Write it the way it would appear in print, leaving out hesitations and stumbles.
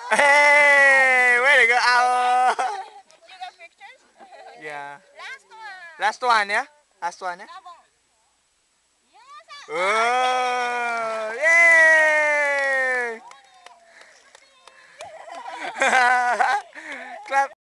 Hey, way to go. Ow. You got pictures? Yeah. Last one. Last one, yeah? Last one, yeah? Nabong. Yes. Oh.